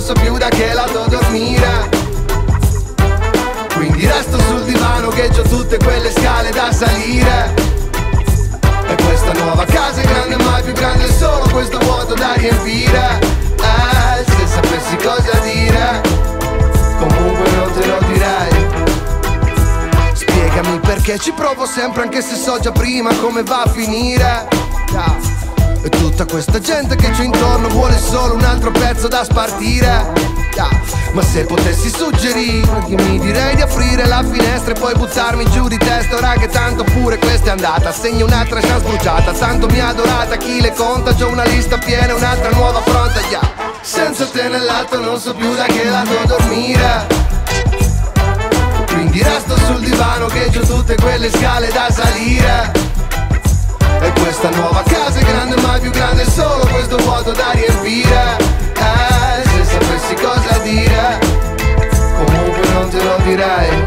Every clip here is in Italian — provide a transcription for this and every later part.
non so più da che lato dormire. Quindi resto sul divano che c'ho tutte quelle scale da salire. E questa nuova casa è grande ma più grande è solo questo vuoto da riempire. Se sapessi cosa dire, comunque non te lo direi. Spiegami perché ci provo sempre anche se so già prima come va a finire. E tutta questa gente che c'è intorno vuole solo un altro pezzo da spartire. Ma se potessi suggerire, io mi direi di aprire la finestra e poi buttarmi giù di testa. Ora che tanto pure questa è andata, segno un'altra chance bruciata. Tanto mi ha adorata, chi le conta? C'ho una lista piena, un'altra nuova pronta, Senza te nell'alto non so più da che lato dormire. Quindi resto sul divano che c'ho tutte quelle scale da salire. E questa nuova casa è grande ma più grande è solo questo vuoto da riempire. Se sapessi cosa dire, comunque non te lo direi.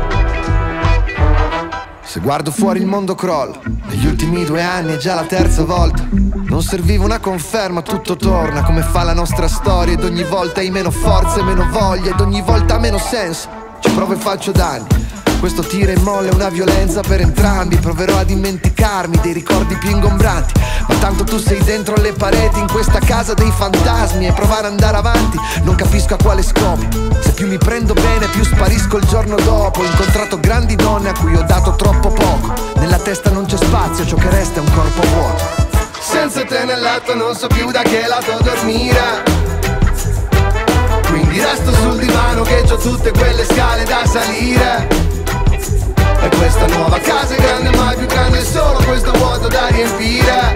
Se guardo fuori il mondo crolla, negli ultimi 2 anni è già la terza volta. Non serviva una conferma, tutto torna come fa la nostra storia. Ed ogni volta hai meno forza e meno voglia, ed ogni volta ha meno senso. Ci provo e faccio danni. Questo tira e molla è una violenza per entrambi. Proverò a dimenticarmi dei ricordi più ingombranti, ma tanto tu sei dentro le pareti in questa casa dei fantasmi. E provare ad andare avanti non capisco a quale scopo. Se più mi prendo bene più sparisco il giorno dopo. Ho incontrato grandi donne a cui ho dato troppo poco. Nella testa non c'è spazio, ciò che resta è un corpo vuoto. Senza te nell'atto non so più da che lato dormire. Quindi resto sul divano che c'ho tutte quelle scale da salire. E questa nuova casa è grande ma più grande è solo questo vuoto da riempire.